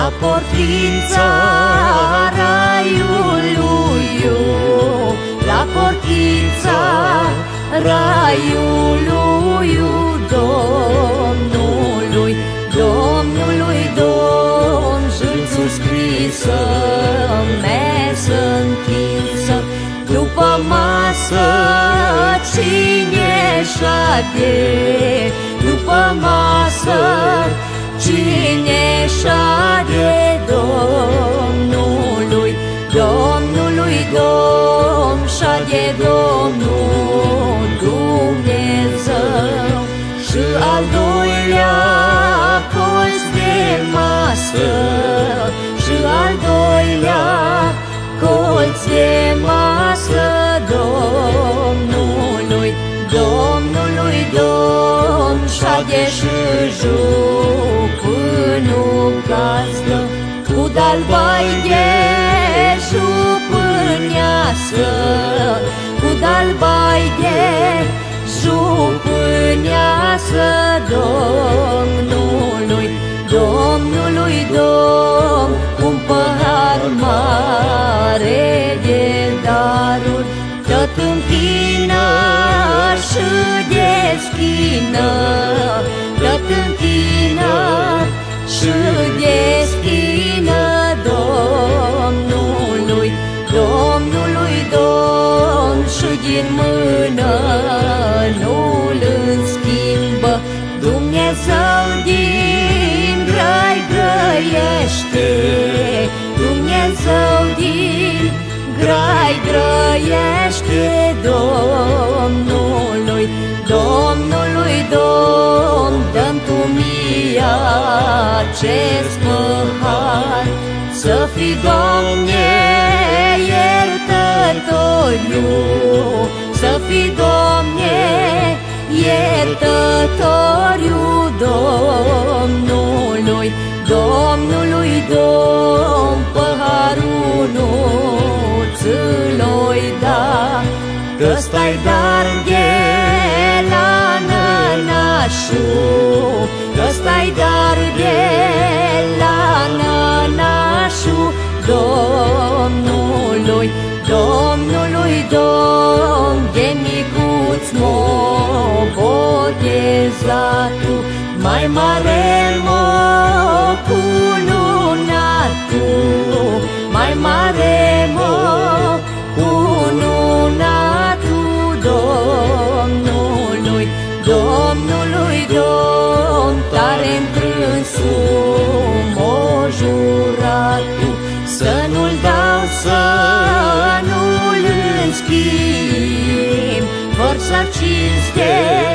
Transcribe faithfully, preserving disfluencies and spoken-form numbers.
la portița raiului, la portița raiului Domnului, Domnului, Domn, jâlțul scrisă, mesă întinsă, după masă cine șade, după masă cine șade, Domnului, Domnului, Domn, șade Domnul Dumnezeu. Și al doilea colț de masă, și al doilea colț de masă, Domnului, Domnului, Domn, șade și jupânu gazdă, cu dalbai de jupâneasă, cu dalbai de jupâneasă, Domnului, Domnului, Domn, un pahar mare de daruri, tot închină și deschină, tot închină și deschină, Domnului, Domnului, Domn, și din mână nu-l înschimbă. Dumnezeu din grai grăiește, Dumnezeu din grai grăiește, Domnului, Domnului, Domn, dă-mi tu mie acest pahar, să fii, Doamne, iertătoriu, să fii, Doamne, iertătoriu, Domnului, Domnului, Domn, paharul nu ți-l-oi da, că stai dar de la nănașu, că stai dar de la nănașu, Domnului, Domnului, Domn, de micuț m-o botezatu, mai mare m-o cununatu, mai mare m-o cununatu, Domnului, Domnului, Domn, tare întrânsul m-o juratu, să nu-l dau, să nu-l înschimb, forța cinste